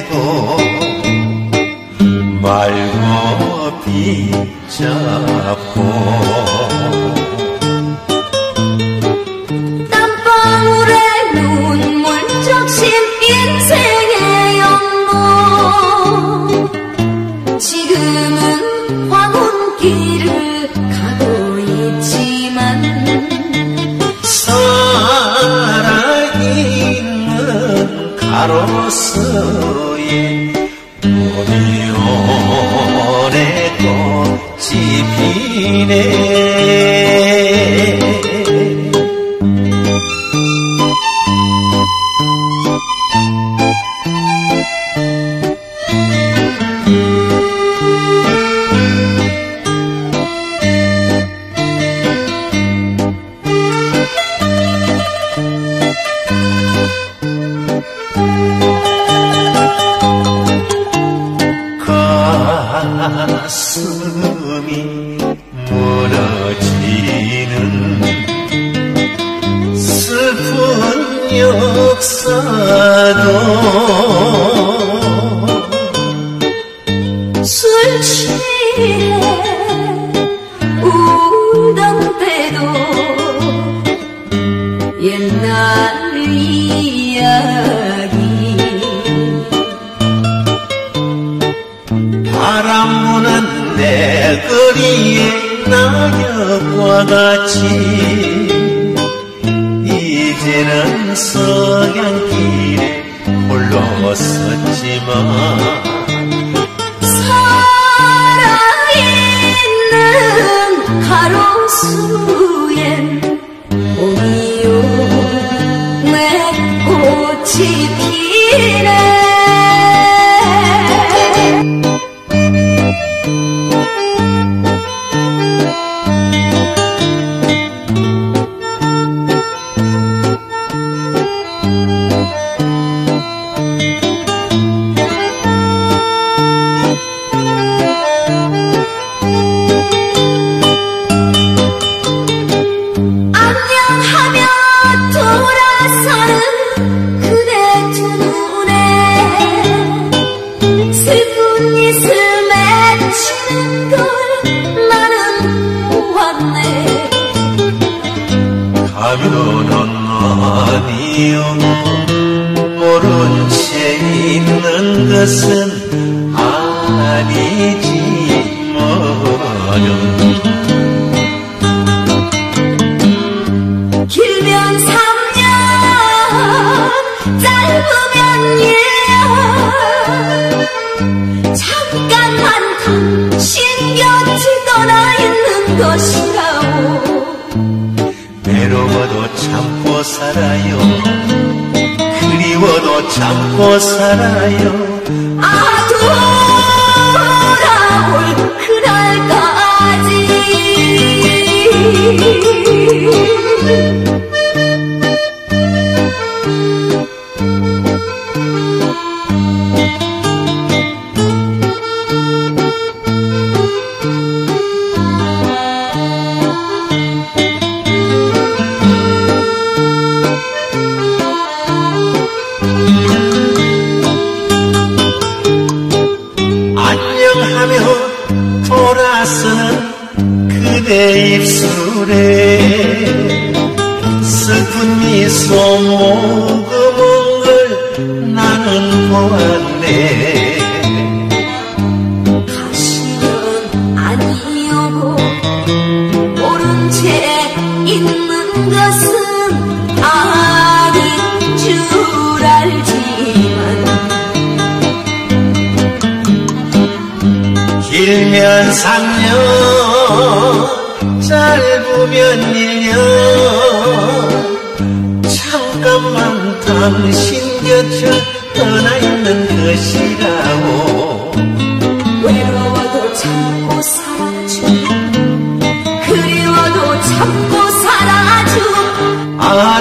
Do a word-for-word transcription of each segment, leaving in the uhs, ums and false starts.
내고 말고 빗잡고 땀방울에 눈물 적신 인생의 연보 지금은 황혼길을 가고 있지만 살아있는 가로수에 봄이 오래 꽃이 피네 가슴이 무너지는 슬픈 역사도 술 취해 울던 때도 옛날 이야기 바람 부는 내 거리에 낙엽과 같이 이제는 석양길에 홀로 섰지만 살아있는 가로수엔 봄이 오네 꽃이 피네 가면은 아니요 모른 채 있는 것은 아니지만은 길면 삼 년 짧으면 일 년 잠깐만 당신 곁을 떠나 있는 것이라오 외로워도 참고 살아요 그리워도 참고 살아요 아 돌아올 그날까지 안녕하며 돌아서는 그대 입술에 슬픈 미소 머금은 걸 나는 보았네 다시는 아니오고 모른 채 있는 것은 아닌 줄 알지만 길면 삼 년 짧으면 일 년 잠깐만 당신 곁을 떠나 있는 것이라고 외로워도 참고 살아줘 그리워도 참고 살아줘 아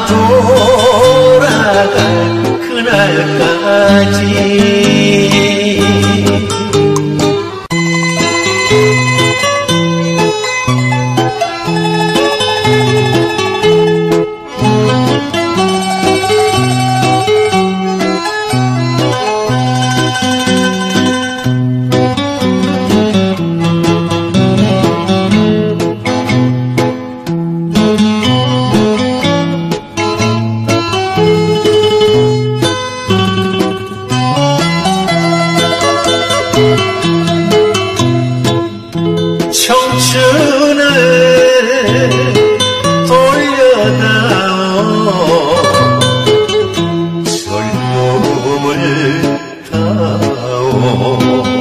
돌아갈 그날까지 가오.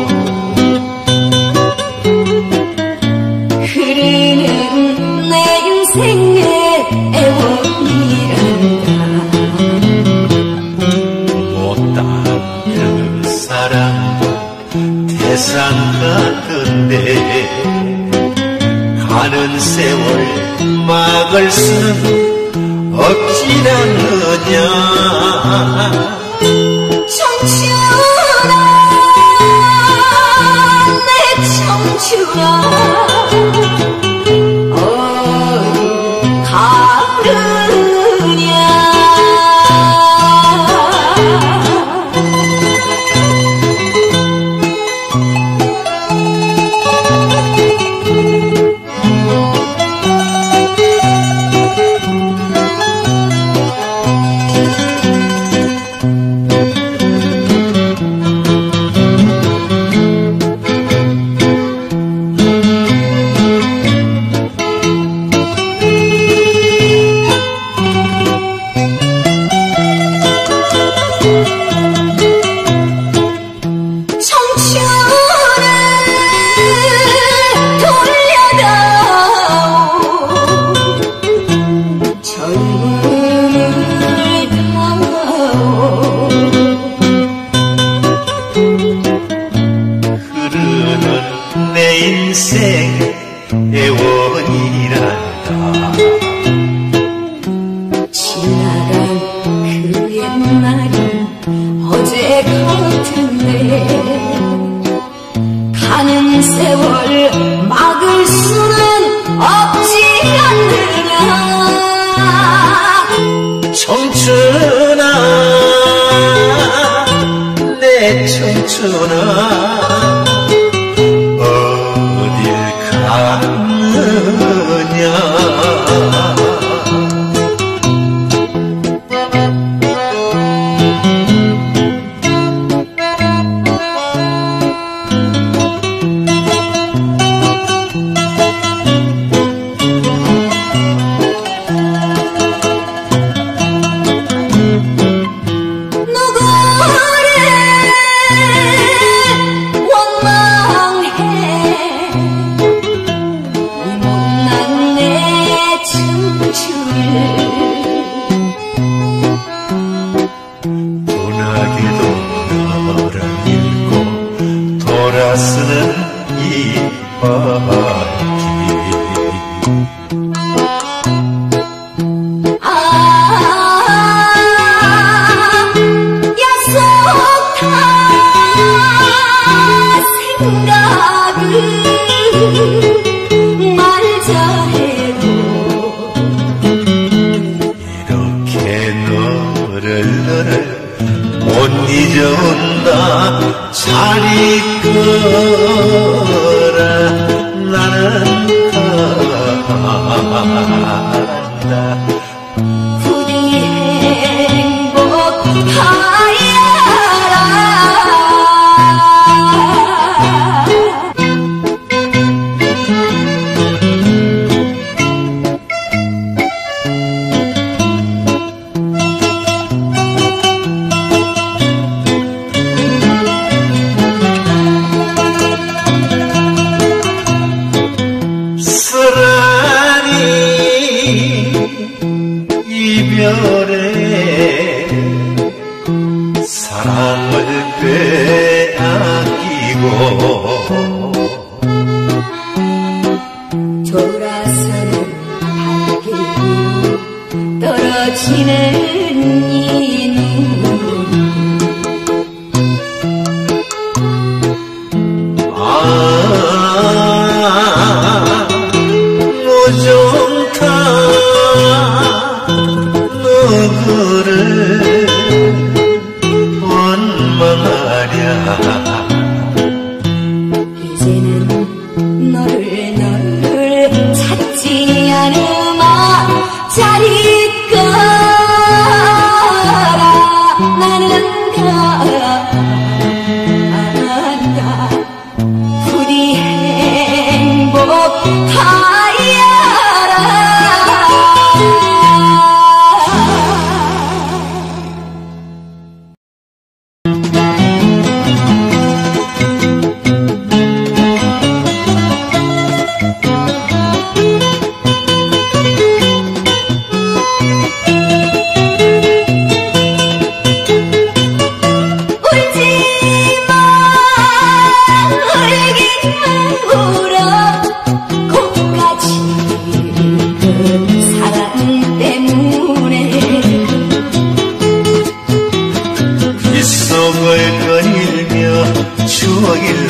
흐르는 내 인생의 애원이란다. 못다 그 사랑도 태산 같은데 가는 세월 막을 수는 없지않느냐. 청춘아 내 청춘아 어디 가느냐.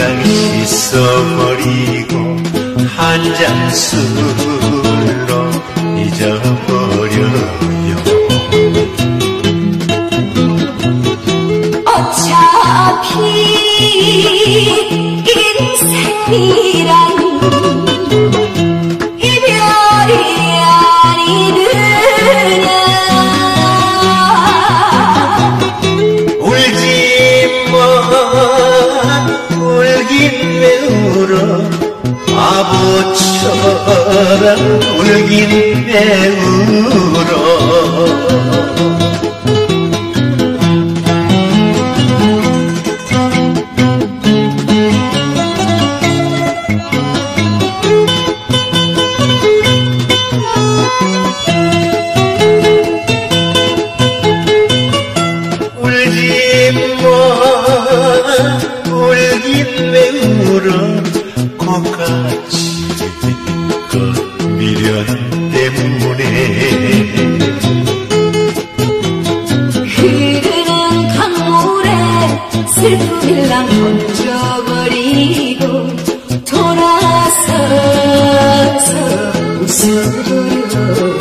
홀랑 씻어버리고 한 잔 술로 잊어버려요. 어차피 인생이란 이별이 아니느냐. 울지마 울긴 왜 울어 바보처럼 울긴 왜 울어. 울긴 왜 울어 고같이 그 미련 때문에. 흐르는 강물에 슬픔일랑 던져버리고 돌아서서 웃어줘요.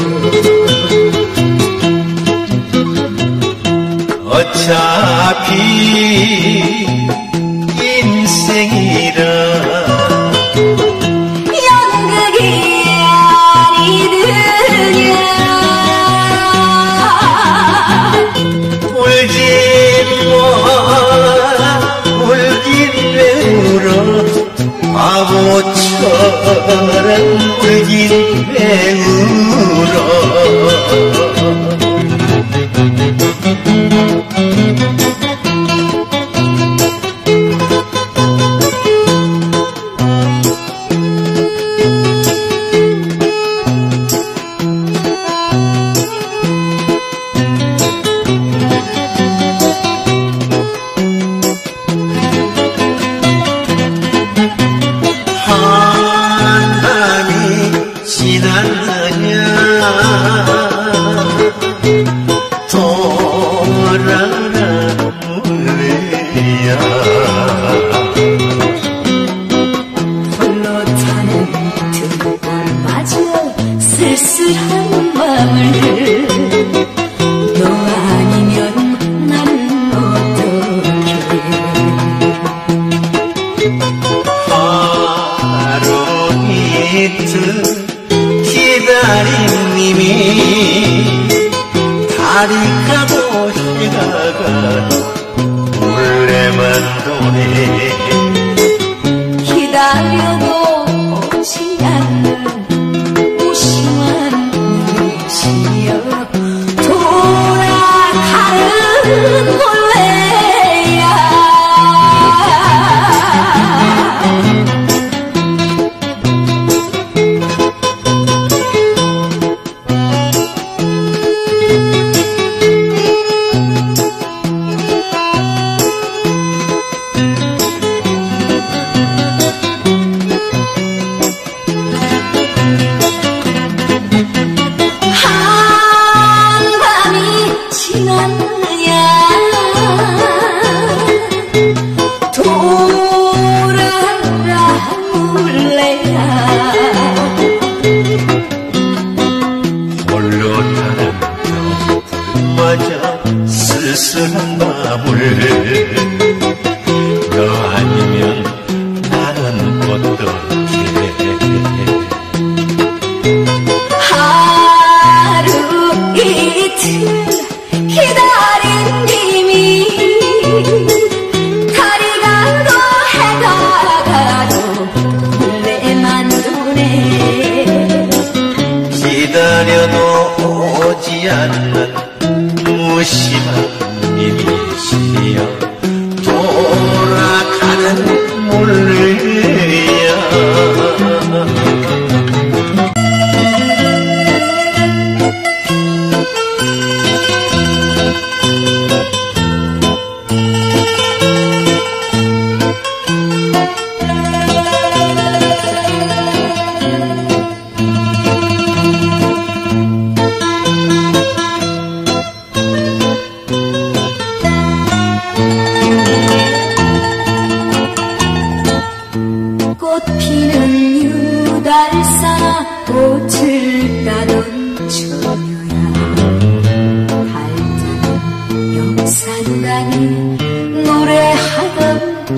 어차피 인생이라 연극이 아니느냐. 울지마 울긴 왜 울어 바보처럼 울긴 왜 울어. 돌아라 물레야. 홀로 타는 등불마저 쓸쓸한 맘을 너 아니면 나는 어떡해. 하루 이틀 기다린 님이 달이 가고 해가 가도 몰래만 도네. 기다려도 오지 않는 무심한 눈치여 돌아가는 몰래야. 쓸쓸한 마음을 너 아니면 나는 어떡해. 하루 이틀 기다린 님이 달이 가도 해가 가도 몰래만 도네. 기다려도 오지 않는 무심한 님이시여 돌아가는 몰래야.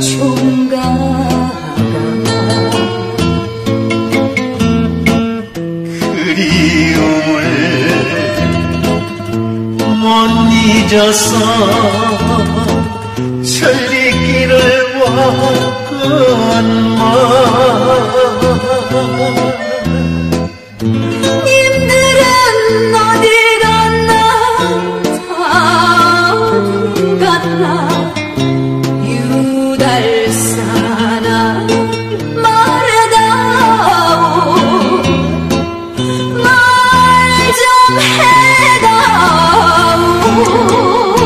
총각아 그리움을 못 잊어서 천리길을 왔건만 님들은 어디 갔나 다 어디 갔나 유달사나 말해다오 말 좀 해다오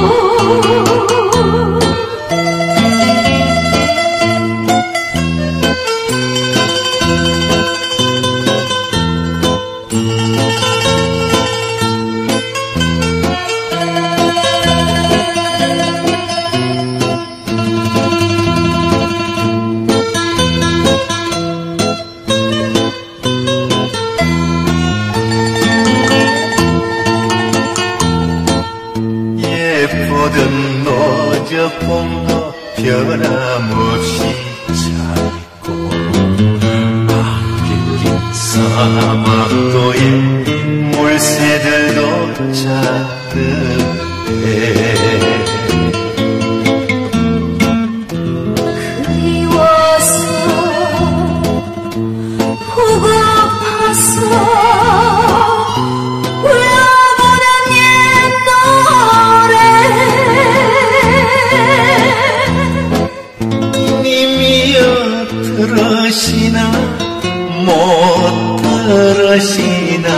예쁘던 노저봄도 변함없이 차있고 안개낀 사막도에 물새들도 자르네 그리워서 보고파서 불러보는 옛 노래 님이여 들으시나 못 들으시나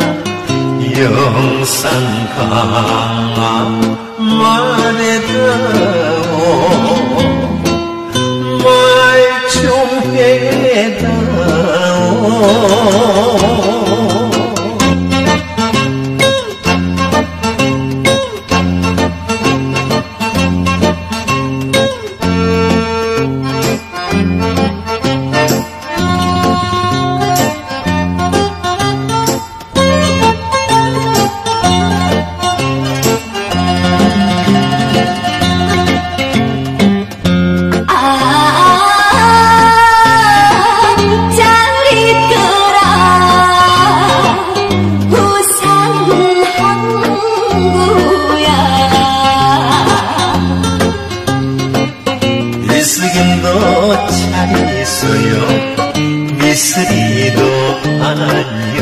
영상 강화 말해다오 말 좀 해다오 미스김도 잘 있어요 미스리도 아니요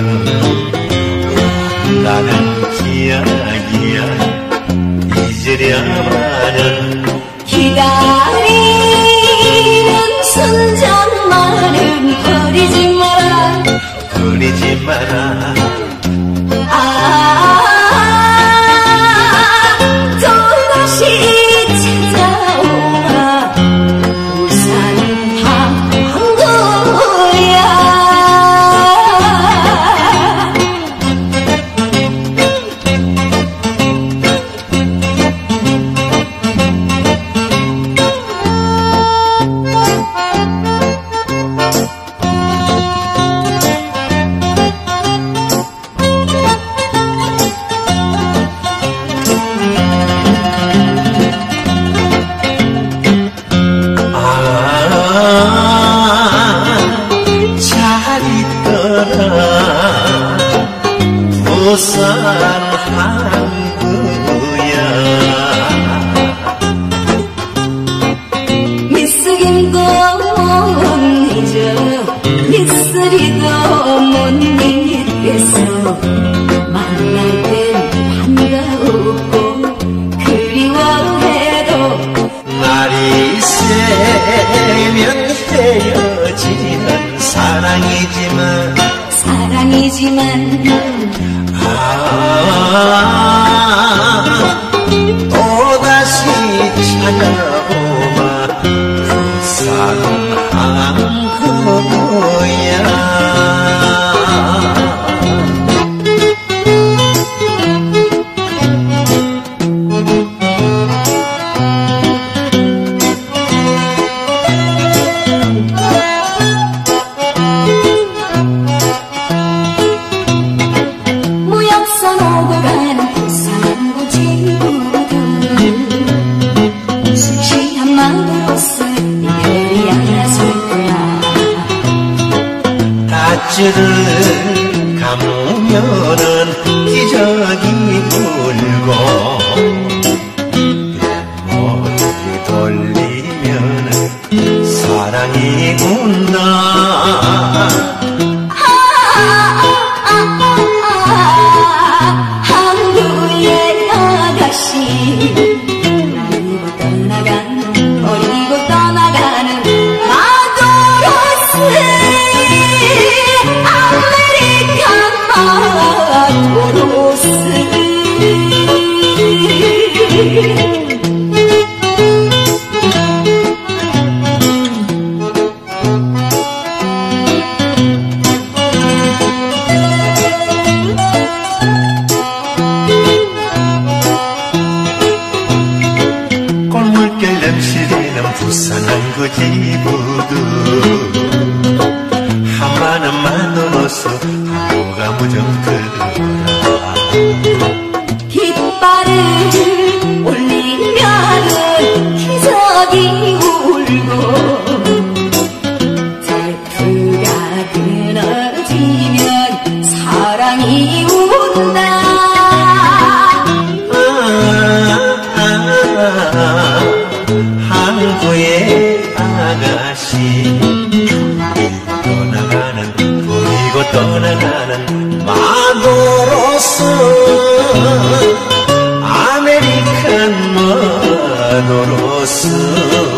나는 기약이야 잊으려마는 기다리는 순정만은 버리지 마라 버리지 마라 아 또다시 찾아오마 부산 항구야 부산 항구야 미쓰긴 못 잊어 미쓰리도 못 잊겠어 만날 땐 반가웠고 그리워해도 날이 새면 헤어지는 사랑이지만 사랑이지만 아 또다시 찾아오마 부산 항구야 술 취한 마음으로서 밧줄을 감으면은 기저귀 울고 뒷모습이 돌리면은 사랑이 운다. 항구의 아가씨 버리고 떠나가는 버리고 떠나가는 마도로스 아메리칸 마도로스. 꼴물결 냄새나는 부산한 그 지부도 한마는 만들어서 하루가 무정 들어라. 깃발을 올리면은 기적이 울고 제트가 끊어지면 사랑이 운다. 항구의 아가씨 떠나가는 버리고 떠나가는 마도로스 아메리칸 마도로스.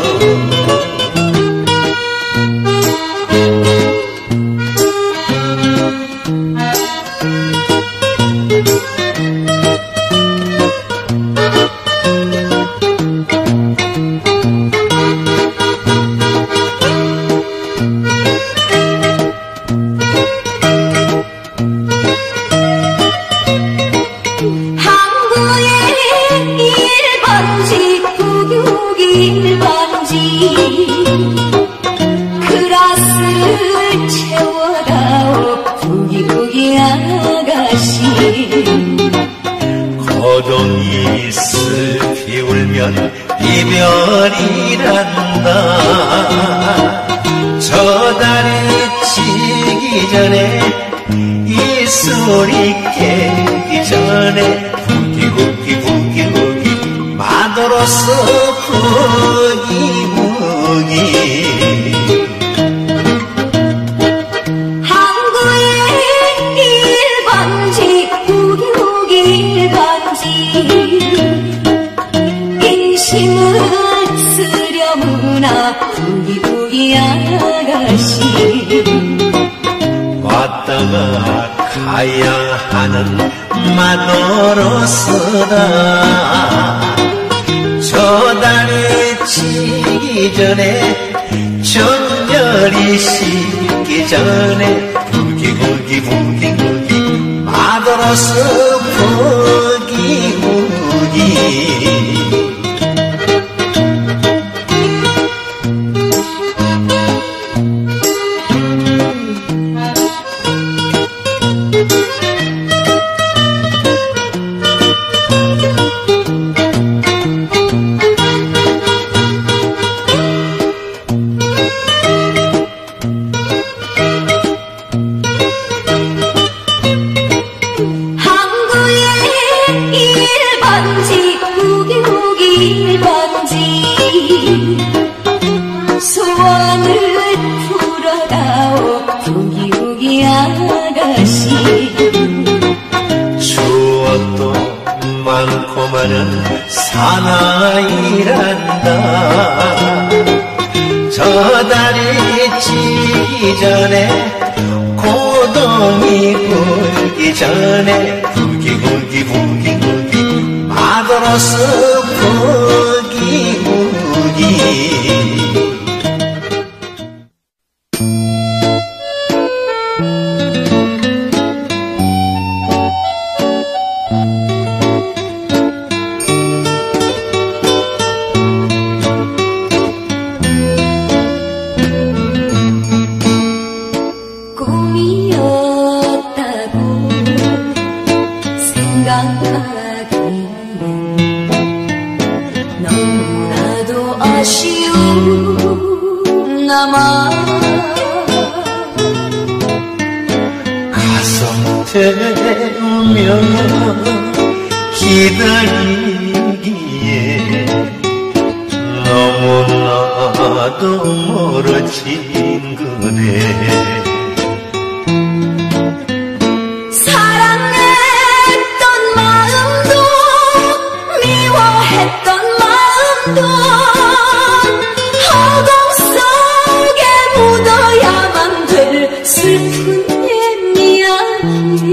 그라스를 채워다오 부기부기 아가씨. 고동이 슬피 울면 이별이란다. 저 달이 지기 전에 이 소리 깨기 전에 부기부기 부기부기 마도로스 부기부기. 인심을 쓰려무나 부기부기 아가씨. 왔다가 가야 하는 마도로스다. 저 달이 지기 전에 전열이 식기 전에 부기부기 부기부기 마도로스 부기부기. 소원을 풀어다오 부기부기 아가씨. 추억도 많고 많은 사나이란다. 저 달이 지기 전에 고동이 불기 전에 부기부기 부기부기 마도로스 부기부기. 꿈이었다고 생각하기엔 너무나도 아쉬운 나만. 채우며 기다리기에 너무나도 멀어진 그대 사랑했던 마음도 미워했던 마음도 허공 속에 묻어야만 될 슬픈 옛 이야기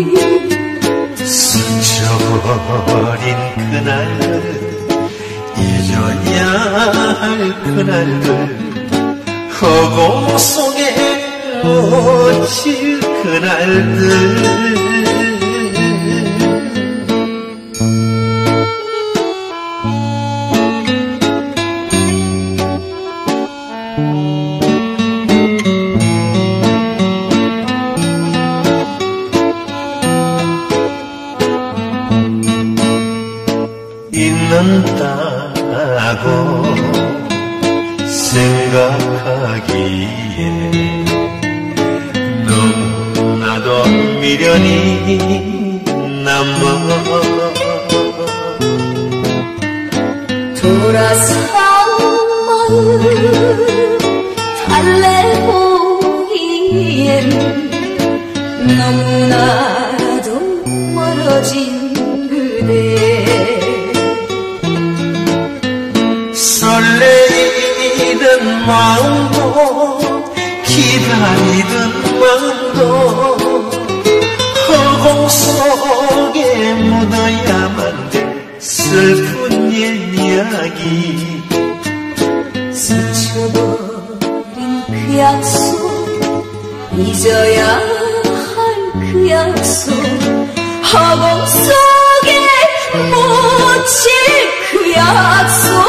스쳐버린 그날들 잊어야 할 그날들 허공 속에 묻힐 그날들 잊는다고 생각하기에 너무나도 미련이 남아 돌아서만 달래보기엔 너무나도 멀어진 그대 설레이던 마음도 기다리던 마음도 허공 속에 묻어야만 될 슬픈 옛 이야기 스쳐버린 그 약속 잊어야 할 그 약속 허공 속에 묻힐 그 약속